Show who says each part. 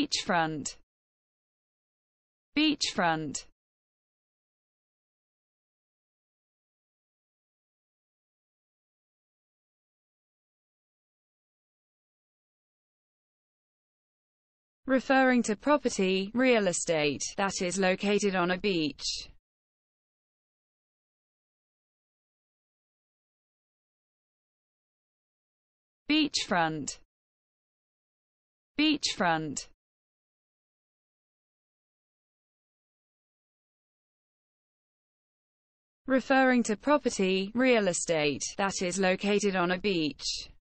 Speaker 1: Beachfront. Beachfront. Referring to property, real estate, that is located on a beach. Beachfront. Beachfront. Referring to property, real estate, that is located on a beach.